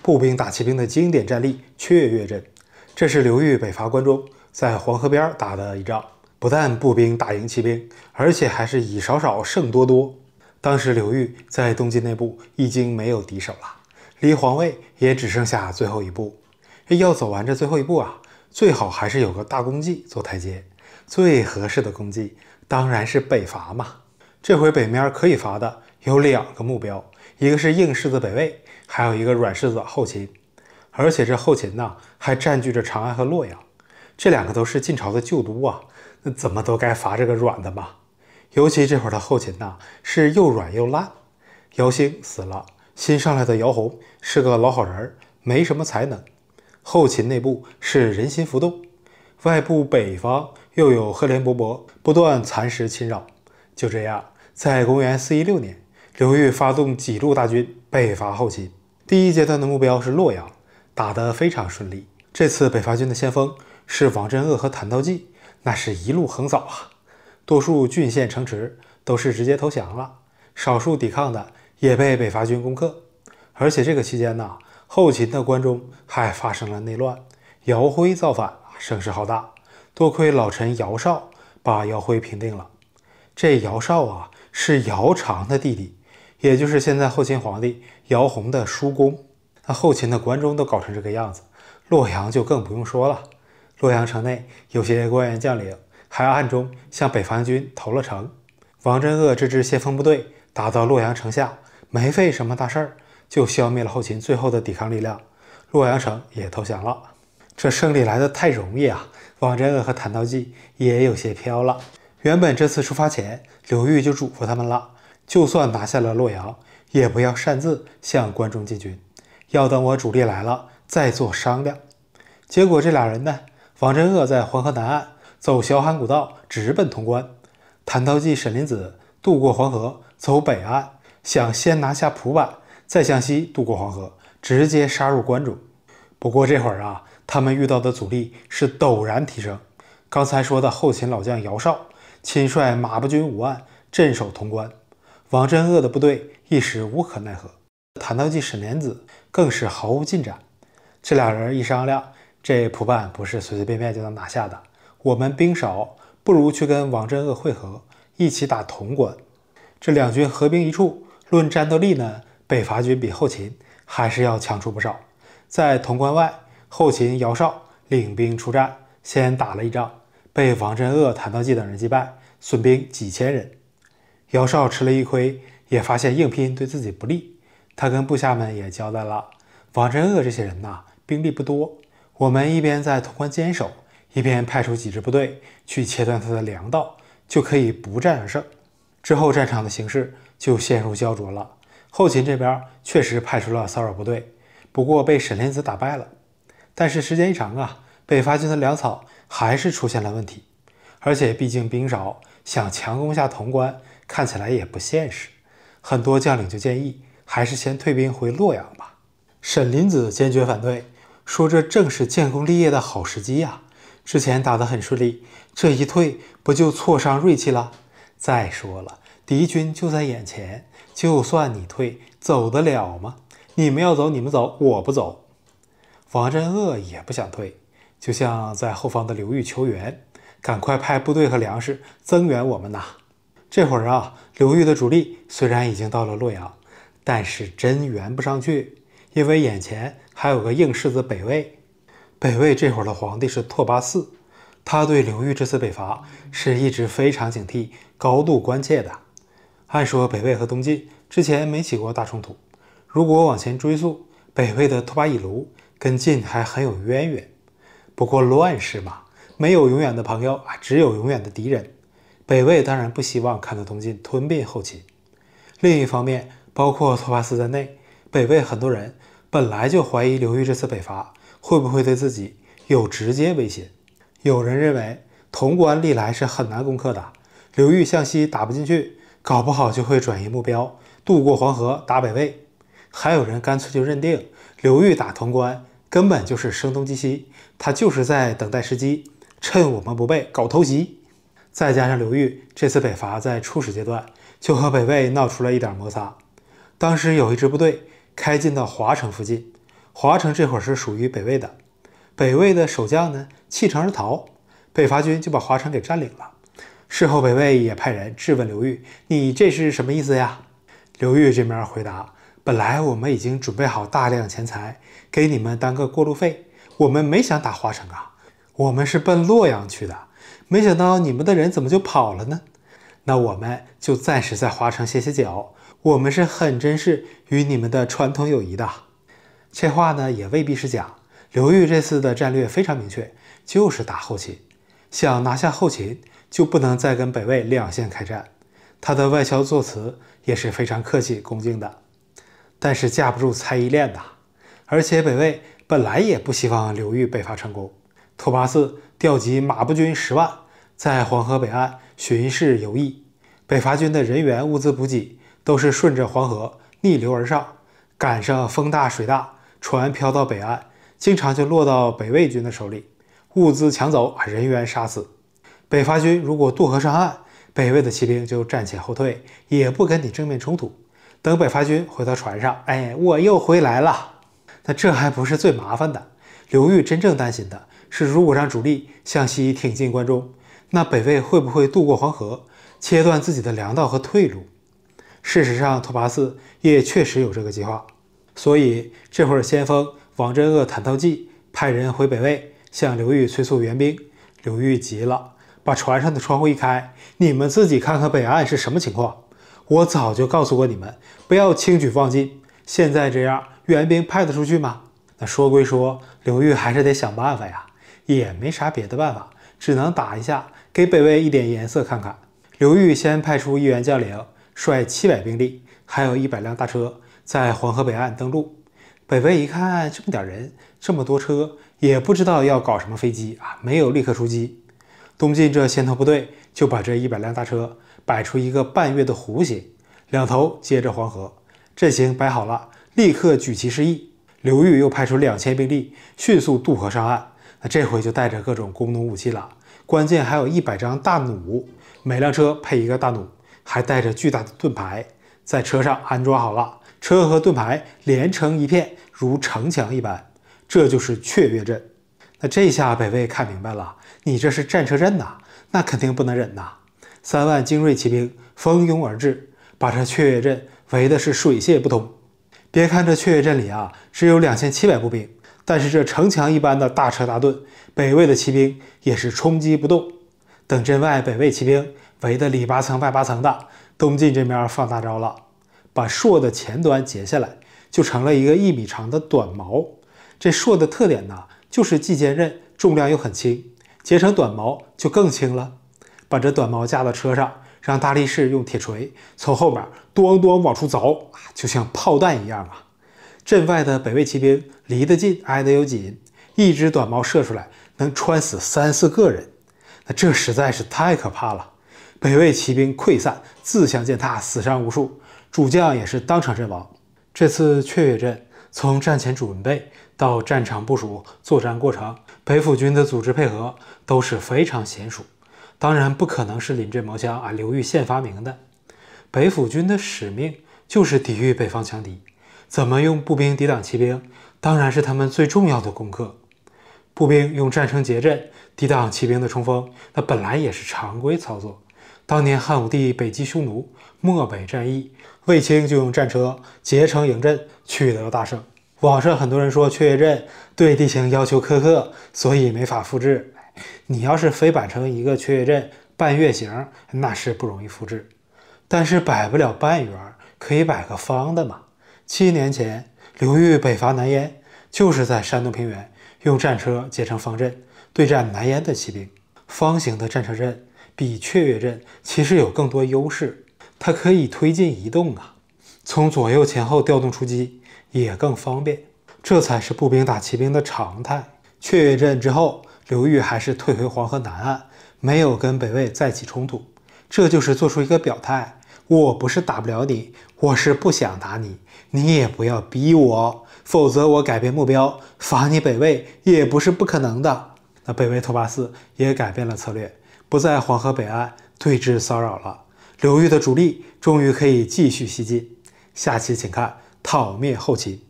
步兵打骑兵的经典战例雀跃阵。这是刘裕北伐关中在黄河边打的一仗，不但步兵打赢骑兵，而且还是以少少胜多多。当时刘裕在东晋内部已经没有敌手了，离皇位也只剩下最后一步。要走完这最后一步啊，最好还是有个大功绩做台阶。最合适的功绩当然是北伐嘛。这回北面可以伐的有2个目标，一个是硬柿子北魏，还有一个软柿子后秦。而且这后秦呢，还占据着长安和洛阳，这2个都是晋朝的旧都啊，那怎么都该伐这个软的嘛。尤其这会儿的后秦呢，是又软又烂。姚兴死了，新上来的姚泓是个老好人，没什么才能。后秦内部是人心浮动，外部北方又有赫连勃勃不断蚕食侵扰。就这样，在公元416年，刘裕发动几路大军北伐后秦。第一阶段的目标是洛阳，打得非常顺利。这次北伐军的先锋是王镇恶和谭道济，那是一路横扫啊！多数郡县城池都是直接投降了，少数抵抗的也被北伐军攻克。而且这个期间呢，后秦的关中还发生了内乱，姚辉造反，声势浩大。多亏老臣姚绍把姚辉平定了。这姚绍啊，是姚苌的弟弟，也就是现在后秦皇帝姚泓的叔公。那后秦的关中都搞成这个样子，洛阳就更不用说了。洛阳城内有些官员将领还暗中向北伐军投了诚。王镇恶这支先锋部队打到洛阳城下，没费什么大事儿，就消灭了后秦最后的抵抗力量，洛阳城也投降了。这胜利来得太容易啊，王镇恶和谭道济也有些飘了。原本这次出发前，刘裕就嘱咐他们了，就算拿下了洛阳，也不要擅自向关中进军，要等我主力来了再做商量。结果这俩人呢，王镇恶在黄河南岸走小汉古道直奔潼关，谭道济、沈林子渡过黄河走北岸，想先拿下蒲坂，再向西渡过黄河，直接杀入关中。不过这会儿啊，他们遇到的阻力是陡然提升。刚才说的后秦老将姚绍亲率马步军5万镇守潼关，王镇恶的部队一时无可奈何。谭道济、沈莲子更是毫无进展。这俩人一商量，这蒲坂不是随随便便就能拿下的，我们兵少，不如去跟王镇恶会合，一起打潼关。这两军合兵一处，论战斗力呢，北伐军比后秦还是要强出不少。在潼关外，后秦姚绍领兵出战，先打了一仗，被王镇恶、谭道济等人击败，损兵几千人。姚绍吃了一亏，也发现硬拼对自己不利，他跟部下们也交代了，王镇恶这些人呐，兵力不多，我们一边在潼关坚守，一边派出几支部队去切断他的粮道，就可以不战而胜。之后战场的形势就陷入焦灼了。后秦这边确实派出了骚扰部队，不过被沈莲子打败了。但是时间一长啊，北伐军的粮草还是出现了问题，而且毕竟兵少，想强攻下潼关看起来也不现实。很多将领就建议还是先退兵回洛阳吧。沈林子坚决反对，说这正是建功立业的好时机呀，之前打得很顺利，这一退不就挫伤锐气了？再说了，敌军就在眼前，就算你退，走得了吗？你们要走你们走，我不走。王镇恶也不想退，就向在后方的刘裕求援，赶快派部队和粮食增援我们呐。这会儿啊，刘裕的主力虽然已经到了洛阳，但是真援不上去，因为眼前还有个硬柿子北魏。北魏这会儿的皇帝是拓跋嗣，他对刘裕这次北伐是一直非常警惕、高度关切的。按说北魏和东晋之前没起过大冲突，如果往前追溯，北魏的拓跋以卢跟晋还很有渊源。不过乱世嘛，没有永远的朋友，只有永远的敌人。北魏当然不希望看到东晋吞并后秦。另一方面，包括拓跋嗣在内，北魏很多人本来就怀疑刘裕这次北伐会不会对自己有直接威胁。有人认为潼关历来是很难攻克的，刘裕向西打不进去，搞不好就会转移目标，渡过黄河打北魏。还有人干脆就认定刘裕打潼关根本就是声东击西，他就是在等待时机，趁我们不备搞偷袭。再加上刘裕这次北伐在初始阶段就和北魏闹出了一点摩擦，当时有一支部队开进到华城附近， 华城这会儿是属于北魏的，北魏的守将呢弃城而逃，北伐军就把华城给占领了。事后北魏也派人质问刘裕：“你这是什么意思呀？”刘裕这边回答：“本来我们已经准备好大量钱财给你们当个过路费，我们没想打华城啊，我们是奔洛阳去的，没想到你们的人怎么就跑了呢？那我们就暂时在华城歇歇脚，我们是很珍视与你们的传统友谊的。”这话呢也未必是假。刘裕这次的战略非常明确，就是打后勤，想拿下后勤就不能再跟北魏两线开战。他的外交措辞也是非常客气恭敬的，但是架不住猜疑链的。而且北魏本来也不希望刘裕北伐成功，拓跋嗣调集马步军10万，在黄河北岸巡视游弋，北伐军的人员物资补给都是顺着黄河逆流而上，赶上风大水大，船飘到北岸，经常就落到北魏军的手里，物资抢走，人员杀死。北伐军如果渡河上岸，北魏的骑兵就暂且后退，也不跟你正面冲突。等北伐军回到船上，我又回来了。那这还不是最麻烦的，刘裕真正担心的是，如果让主力向西挺进关中，那北魏会不会渡过黄河，切断自己的粮道和退路？事实上，拓跋嗣也确实有这个计划。所以这会儿先锋王镇恶、谭道济派人回北魏向刘裕催促援兵。刘裕急了，把船上的窗户一开：“你们自己看看北岸是什么情况，我早就告诉过你们，不要轻举妄进。现在这样，援兵派得出去吗？”那说归说，刘裕还是得想办法呀，也没啥别的办法，只能打一下，给北魏一点颜色看看。刘裕先派出一员将领，率700兵力，还有100辆大车，在黄河北岸登陆。北魏一看这么点人，这么多车，也不知道要搞什么飞机啊，没有立刻出击。东晋这先头部队就把这100辆大车摆出一个半月的弧形，两头接着黄河，阵型摆好了，立刻举旗示意。刘裕又派出2000兵力，迅速渡河上岸。那这回就带着各种工农武器了，关键还有100张大弩，每辆车配一个大弩，还带着巨大的盾牌，在车上安装好了，车和盾牌连成一片，如城墙一般，这就是雀跃阵。那这下北魏看明白了，你这是战车阵呐，那肯定不能忍呐！3万精锐骑兵蜂拥而至，把这雀跃阵围的是水泄不通。别看这雀跃阵里啊只有2700步兵，但是这城墙一般的大车大盾，北魏的骑兵也是冲击不动。等阵外北魏骑兵围得里8层外8层的，东晋这边放大招了，把槊的前端截下来，就成了一个1米长的短矛。这槊的特点呢，就是既坚韧，重量又很轻，截成短矛就更轻了。把这短矛架到车上，让大力士用铁锤从后面咣咣往出凿，就像炮弹一样啊！阵外的北魏骑兵离得近，挨得又紧，一支短矛射出来能穿死3、4个人，那这实在是太可怕了。北魏骑兵溃散，自相践踏，死伤无数，主将也是当场阵亡。这次雀跃阵从战前准备到战场部署、作战过程，北府军的组织配合都是非常娴熟。当然不可能是临阵磨枪啊，刘裕现发明的。北府军的使命就是抵御北方强敌，怎么用步兵抵挡骑兵，当然是他们最重要的功课。步兵用战车结阵抵挡骑兵的冲锋，那本来也是常规操作。当年汉武帝北击匈奴，漠北战役，卫青就用战车结成营阵，取得大胜。网上很多人说雀跃阵对地形要求苛刻，所以没法复制。你要是非摆成一个雀跃阵半月形，那是不容易复制。但是摆不了半圆，可以摆个方的嘛。7年前，刘裕北伐南燕，就是在山东平原用战车结成方阵，对战南燕的骑兵。方形的战车阵比雀跃阵其实有更多优势，它可以推进移动啊，从左右前后调动出击也更方便。这才是步兵打骑兵的常态。雀跃阵之后，刘裕还是退回黄河南岸，没有跟北魏再起冲突，这就是做出一个表态：我不是打不了你，我是不想打你，你也不要逼我，否则我改变目标，伐你北魏也不是不可能的。那北魏拓跋嗣也改变了策略，不在黄河北岸对峙骚扰了，刘裕的主力终于可以继续西进。下期请看讨灭后秦。